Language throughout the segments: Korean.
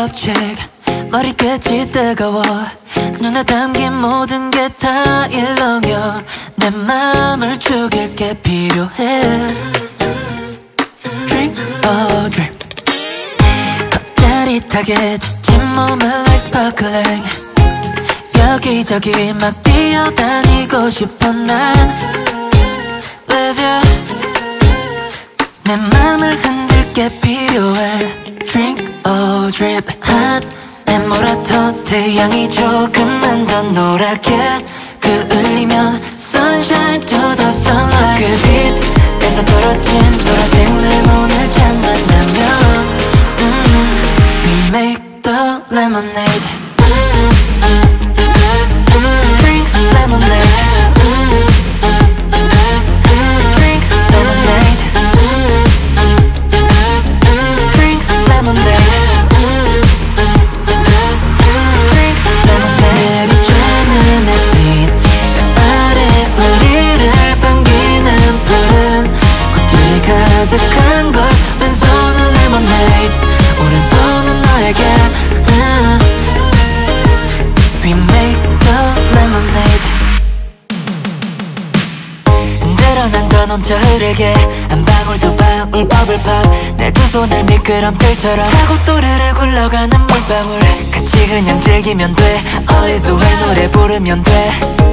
법칙 머리끝이 뜨거워 눈에 담긴 모든 게 다 일렁여 내 맘을 죽일 게 필요해 Drink or drip 짜릿하게 지친 몸을 like sparkling 여기저기 막 뛰어다니고 싶어 난 With you 내 맘을 흔들 게 필요해 Drink or drip hot 내 모라토 태양이 조금만 더 노랗게 그을리면 Sunshine to the sunlight 그 빛에서 떨어진 노란색 레몬을 잔만 나면 We make the lemonade Drink lemonade Drink lemonade Drink lemonade Drink lemonade 내리쬐는 햇빛 그 아래 우리를 반기는 푸른 꽃들이 가득한 걸 왼손은 lemonade 오른손은 너에게 We make the lemonade 늘어난 더 넘쳐 흐르게 한 방울 두 방울 버블 팝 내 두 손을 미끄럼틀처럼 타고 또르르 굴러가는 물방울 같이 그냥 즐기면 돼 어디서 왜 노래 부르면 돼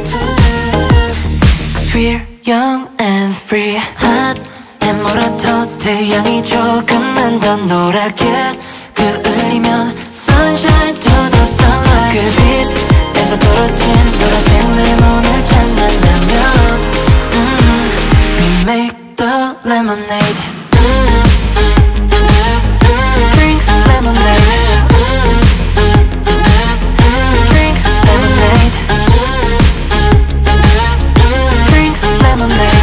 Cause we're young and free hot 내 모라토 태양이 조금만 더 노랗게 그을리면 Sunshine to the sunlight 그 빛에서 떨어진 노란색 레몬을 잔만 나면 We make the lemonade Drink lemonade Drink lemonade Drink lemonade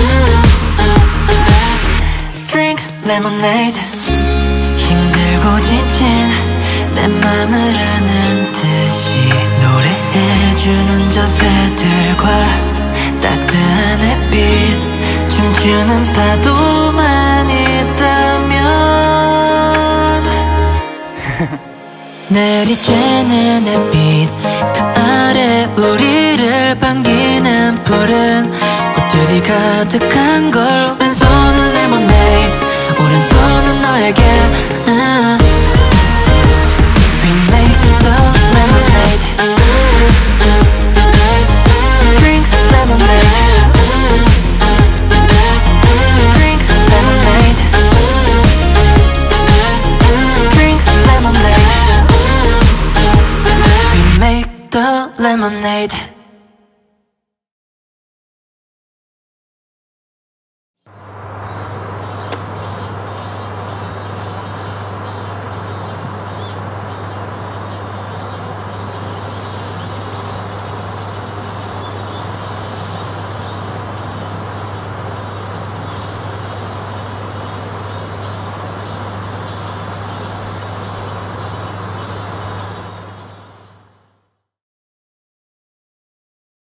Drink lemonade 힘들고 지친 내 맘을 아는 듯이 노래해주는 저 새들과 따스한 햇빛 춤추는 파도만 있다면 내리쬐는 햇빛 그 아래 우리를 반기는 푸른 꽃들이 가득한 걸 왼손은 lemonade 오른손은 너에게 We make the lemonade Drink lemonade Drink lemonade Drink lemonade We make the lemonade